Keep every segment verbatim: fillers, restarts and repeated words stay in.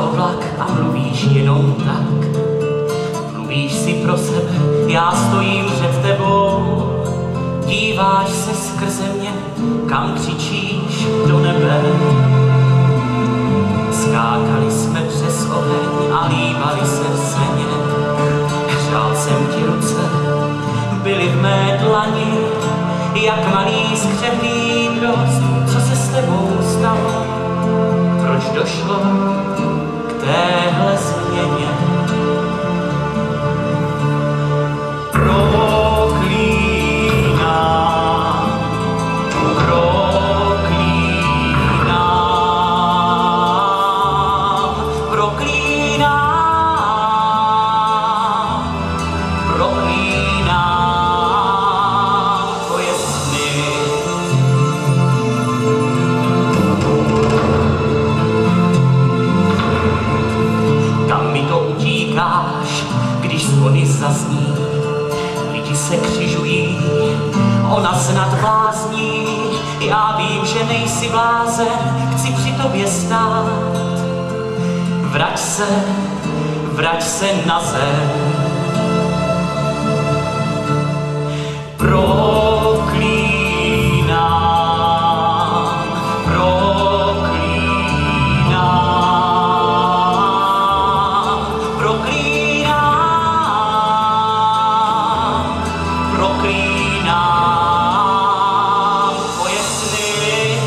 to vlak a mluvíš jenom tak. Mluvíš si pro sebe, já stojím před tebou. Díváš se skrze mě, kam křičíš do nebe. Skákali jsme přes oheň a líbali se v seně. Hřál jsem ti ruce, byly v mé dlani, jak malý skřepný drost. Co se s tebou stalo? Proč došlo k téhle změně? Když zvony zazní, lidi se křižují, ona snad blázní. Já vím, že nejsi blázen, chci při tobě stát. Vrať se, vrať se na zem. Proklínám, proklínám, proklínám, proklínám tvoje sny.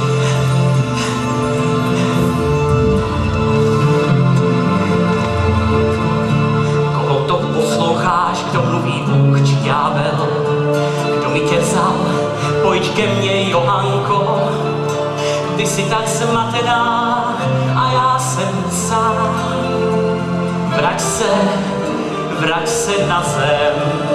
Koho to posloucháš, kdo mluví Bůh či ďábel? Kdo mi tě vzal? Pojď ke mně, Johanko. Ty jsi tak zmatená a já jsem sám. Vrať se, vrať se na zem.